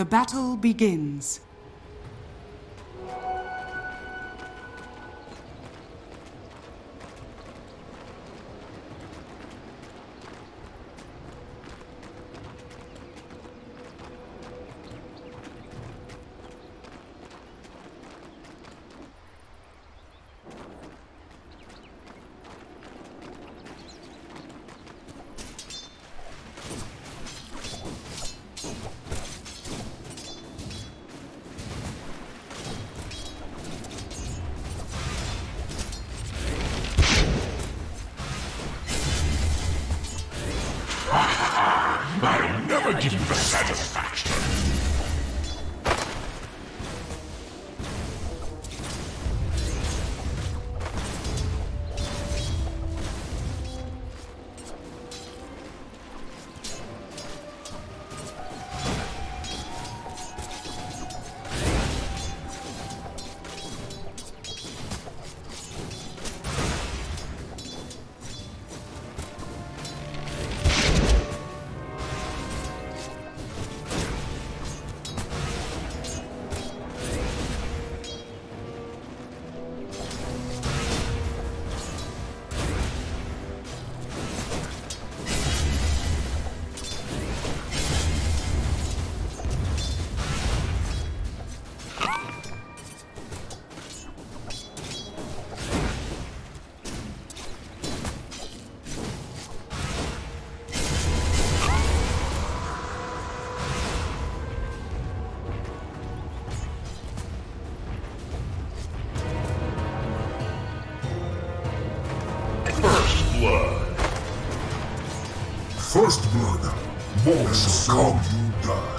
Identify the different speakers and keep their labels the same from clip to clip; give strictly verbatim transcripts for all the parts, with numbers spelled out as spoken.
Speaker 1: The battle begins.
Speaker 2: I'll never give you the satisfaction.
Speaker 3: First blood, more so come you die.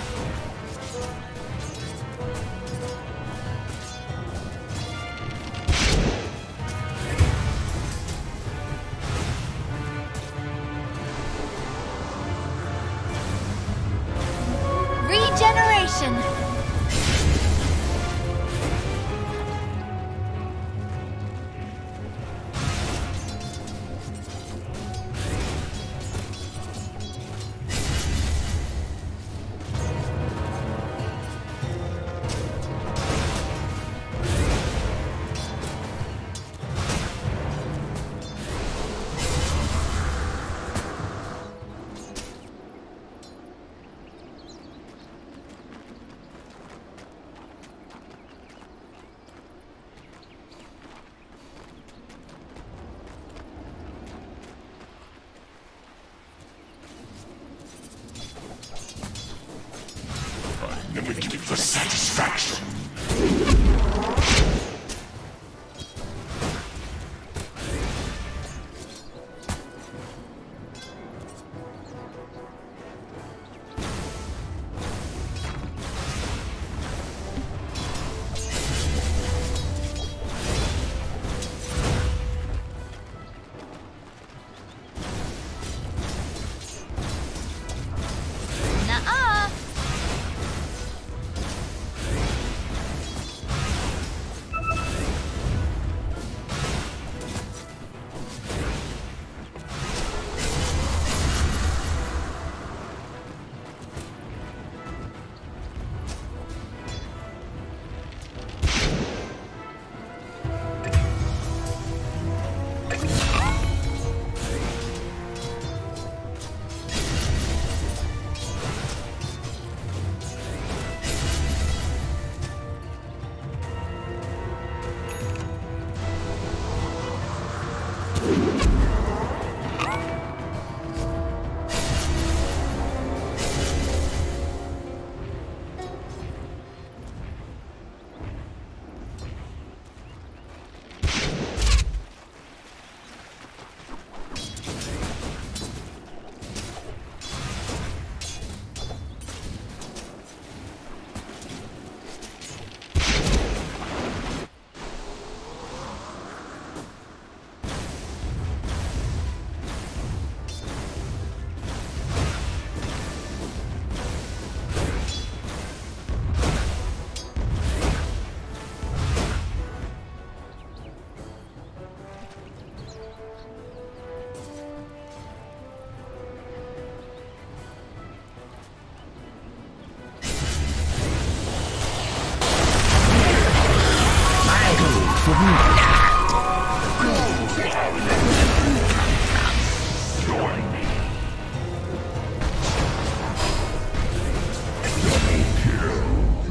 Speaker 4: Regeneration.
Speaker 2: Never give you the satisfaction.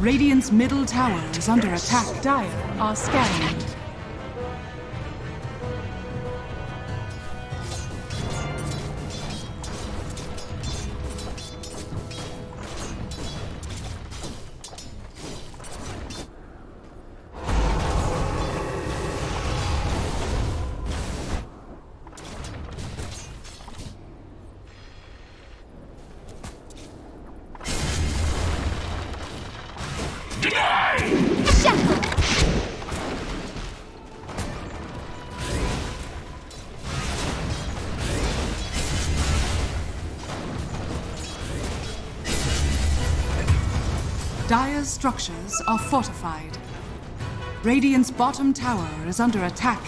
Speaker 1: Radiant's middle tower is under attack. Dire are scanning. Dire's structures are fortified. Radiant's bottom tower is under attack.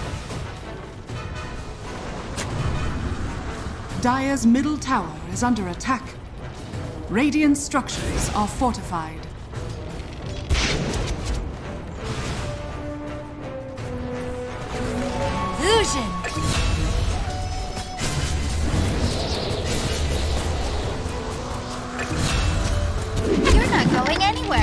Speaker 1: Dire's middle tower is under attack. Radiant's structures are fortified.
Speaker 4: Illusion! You're not going anywhere.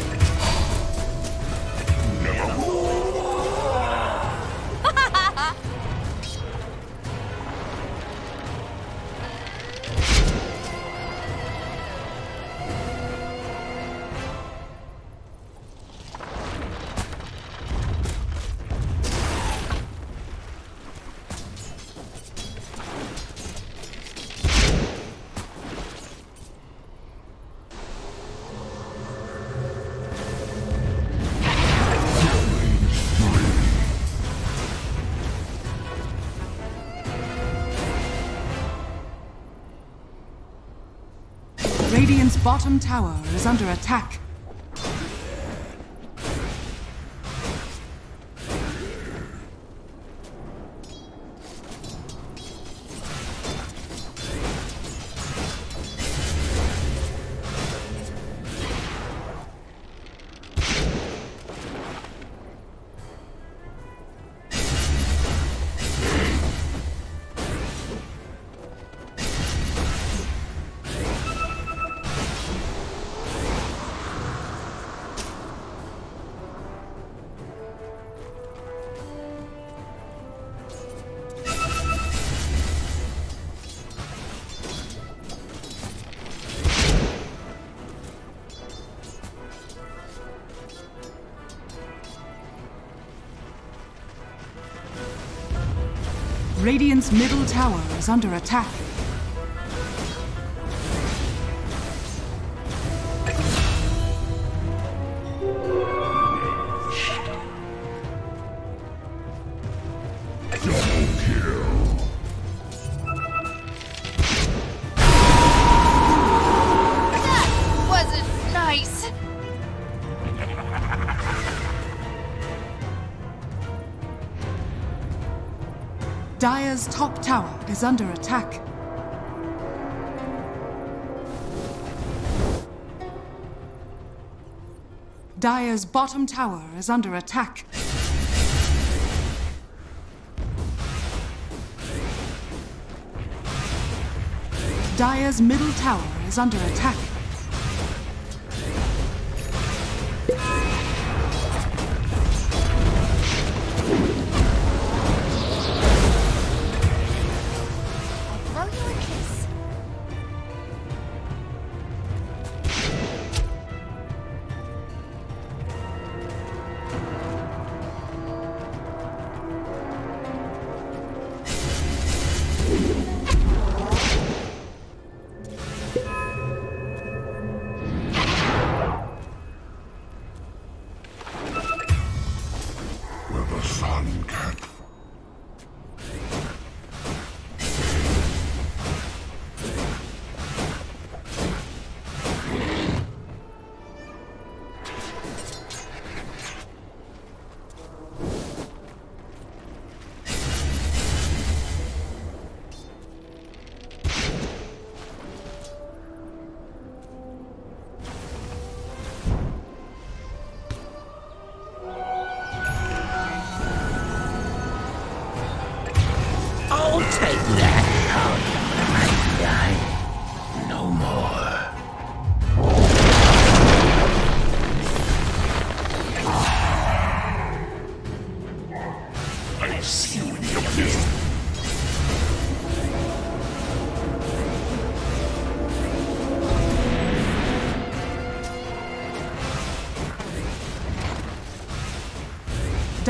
Speaker 1: Radiant's bottom tower is under attack. Radiant's middle tower is under attack.
Speaker 4: That wasn't nice.
Speaker 1: Dire's top tower is under attack. Dire's bottom tower is under attack. Dire's middle tower is under attack.
Speaker 4: Blow you a kiss.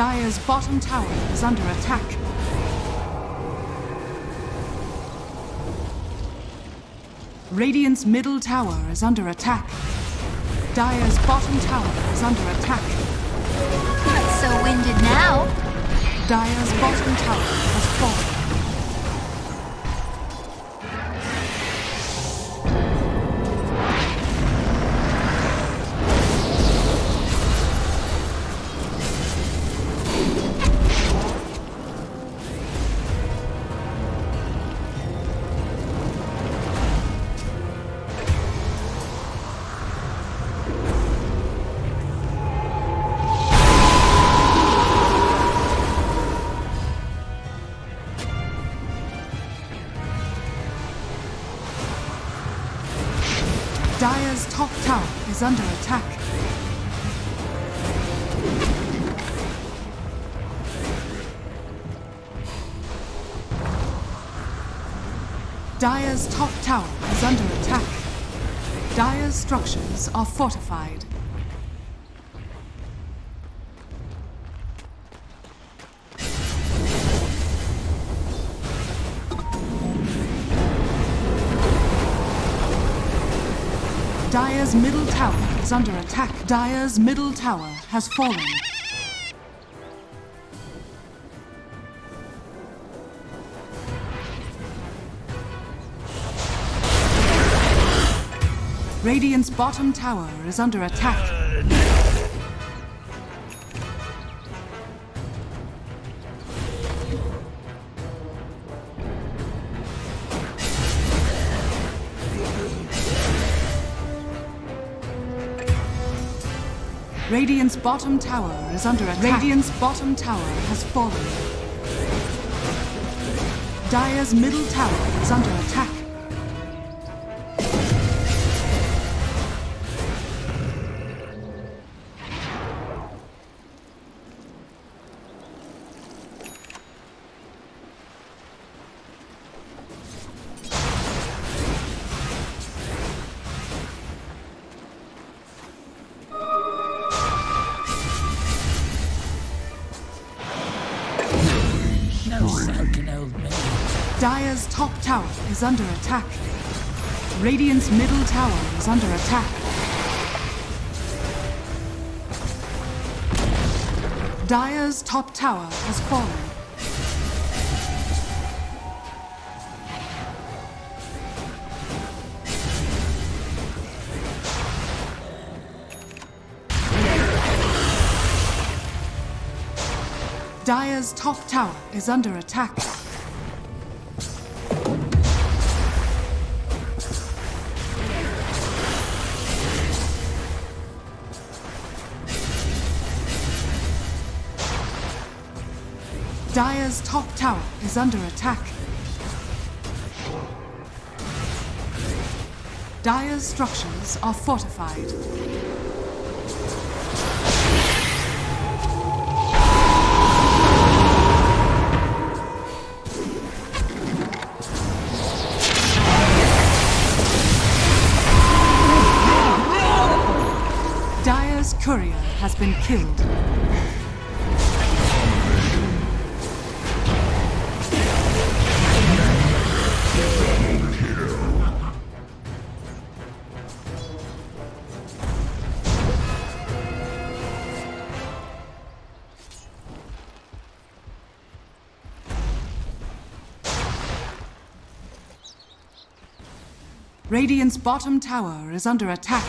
Speaker 1: Dire's bottom tower is under attack. Radiant's middle tower is under attack. Dire's bottom tower is under attack.
Speaker 4: Not so winded now.
Speaker 1: Dire's bottom tower has fallen. Dire's top tower is under attack. Dire's top tower is under attack. Dire's structures are fortified. Dire's middle tower is under attack. Dire's middle tower has fallen. Radiant's bottom tower is under attack. Radiant's bottom tower is under attack. Radiant's bottom tower has fallen. Dire's middle tower is under attack. Dire's top tower is under attack. Radiant's middle tower is under attack. Dire's top tower has fallen. Dire's top tower is under attack. Dire's top tower is under attack. Dire's structures are fortified. Dire's courier has been killed. Radiant's bottom tower is under attack.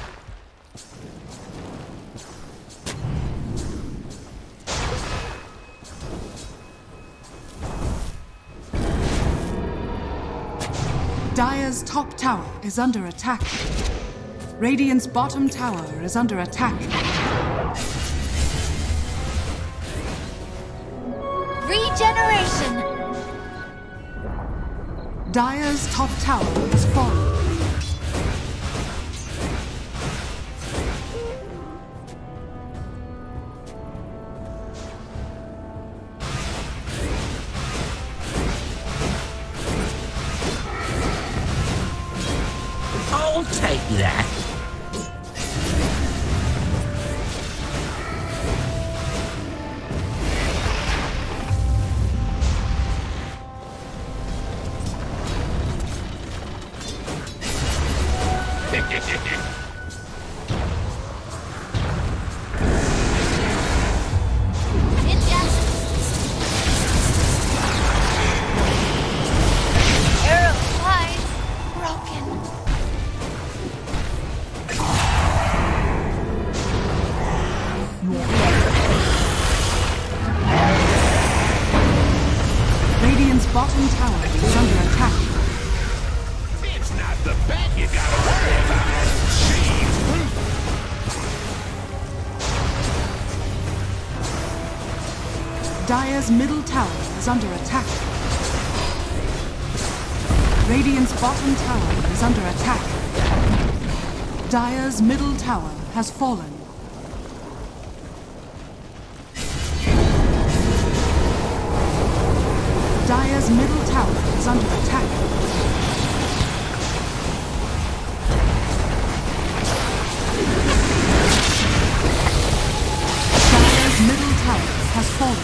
Speaker 1: Dire's top tower is under attack. Radiant's bottom tower is under attack.
Speaker 4: Regeneration!
Speaker 1: Dire's top tower is fallen.
Speaker 5: I'll take that.
Speaker 4: Arrow flies broken.
Speaker 1: Radiant's bottom tower is under attack.
Speaker 2: It's not the bet you gotta worry about. She's
Speaker 1: Dire's middle tower is under attack. Radiant's bottom tower is under attack. Dire's middle tower has fallen. Dire's middle tower is under attack. Dire's middle tower has fallen.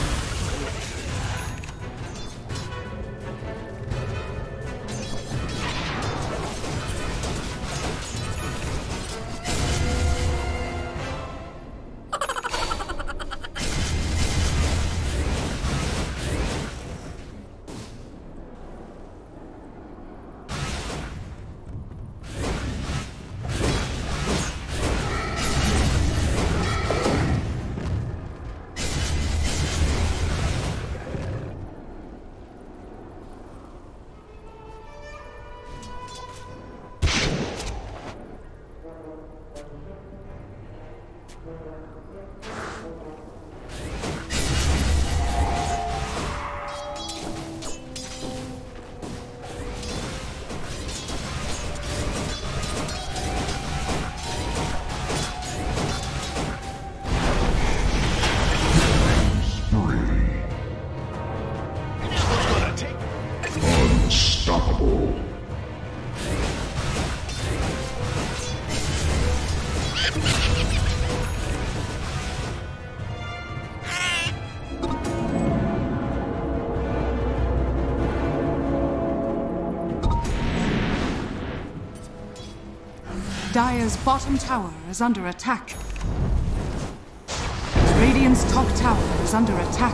Speaker 3: Unstoppable.
Speaker 1: Dire's bottom tower is under attack. Radiant's top tower is under attack.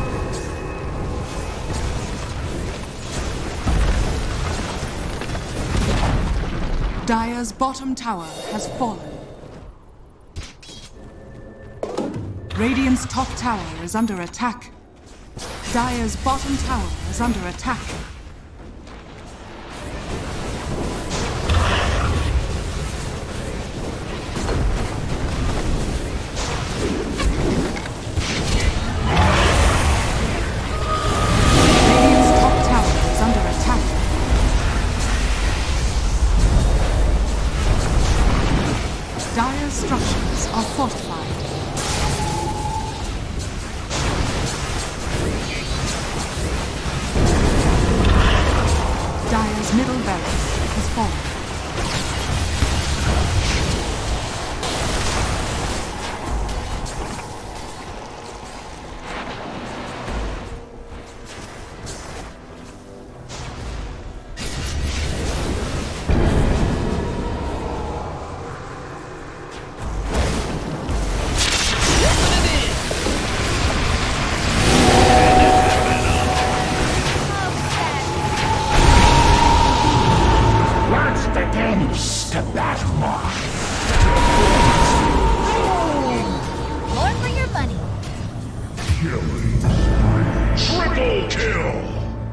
Speaker 1: Dire's bottom tower has fallen. Radiant's top tower is under attack. Dire's bottom tower is under attack. Radiant's top tower is under attack. Dire's structures are fortified. Dire's middle barracks has fallen.
Speaker 2: To that mark.
Speaker 4: More for your money.
Speaker 3: Killing spree.
Speaker 2: Triple kill.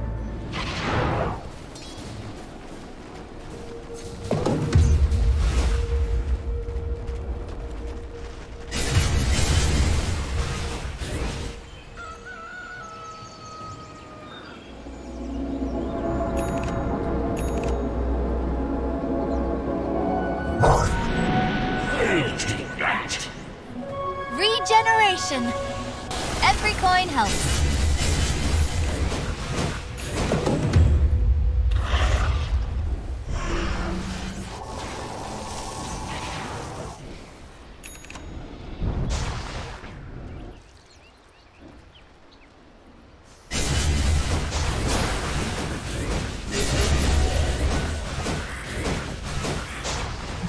Speaker 4: Regeneration. Every coin helps.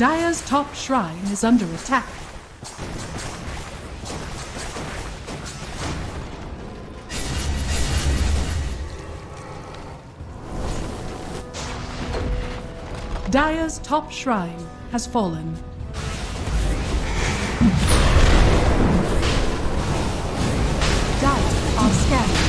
Speaker 1: Dire's top shrine is under attack. Dire's top shrine has fallen. Dire are scanning.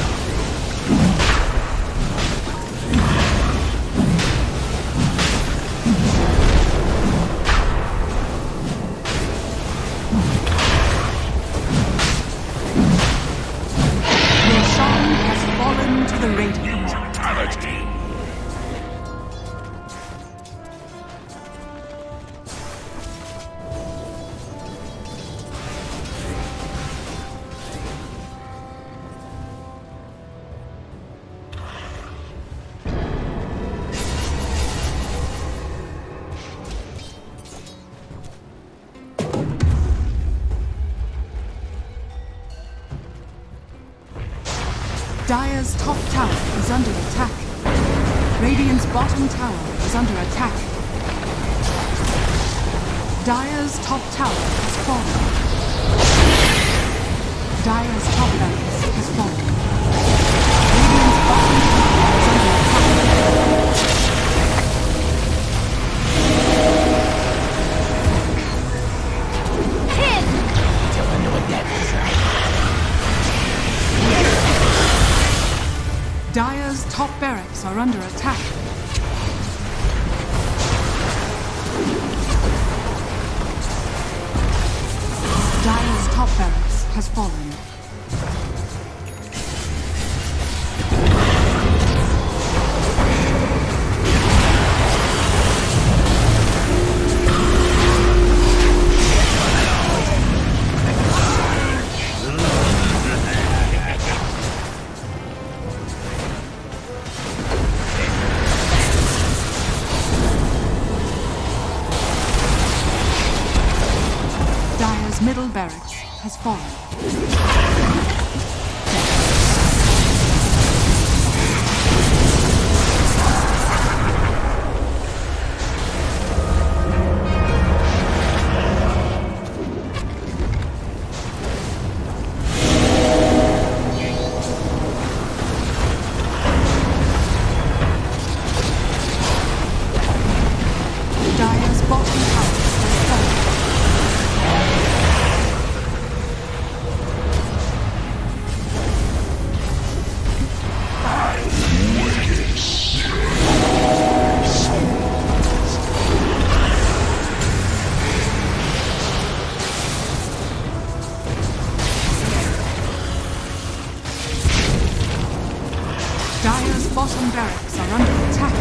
Speaker 1: Your song has fallen to the Radiant.
Speaker 2: Mortality.
Speaker 1: Dire's top tower is under attack. Radiant's bottom tower is under attack. Dire's top tower has fallen. Dire's top barracks has fallen. Radiant's bottom tower is under attack.
Speaker 4: Hit!
Speaker 2: Till I know what that is like.
Speaker 1: Dire's top barracks are under attack. Dire's top barracks has fallen. Middle barracks has fallen. Dire's bottom tower has fallen. Dire's bottom barracks are under attack.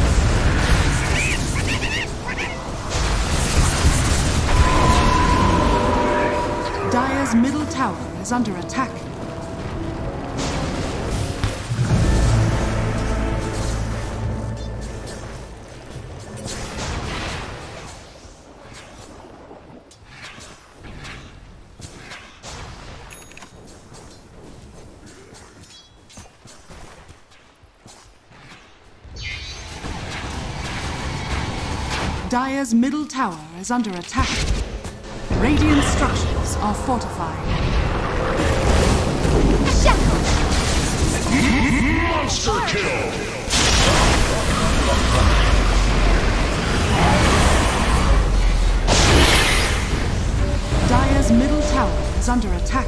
Speaker 1: Dire's middle tower is under attack. Dire's middle tower is under attack. Radiant structures are fortified.
Speaker 4: Shackled!
Speaker 3: Monster kill!
Speaker 1: Dire's middle tower is under attack.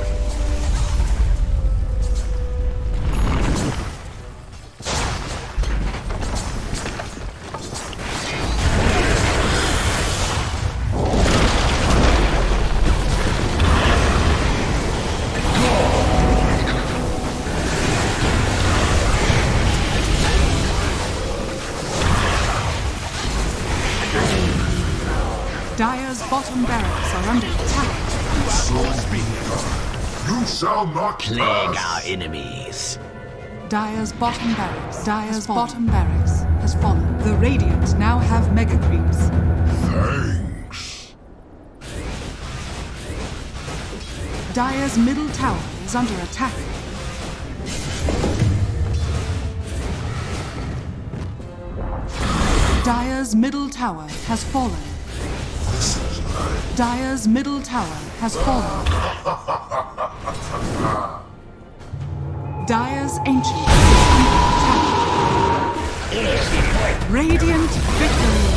Speaker 1: Dire's bottom barracks are under attack.
Speaker 3: So be it. You shall not
Speaker 2: Plague
Speaker 3: pass.
Speaker 2: our enemies.
Speaker 1: Dire's bottom barracks. Dire's bottom barracks has fallen. The Radiant now have mega creeps.
Speaker 3: Thanks.
Speaker 1: Dire's middle tower is under attack. Dire's middle tower has fallen.
Speaker 3: This
Speaker 1: Dire's middle tower has fallen. Dire's ancient is under attack. Radiant victory.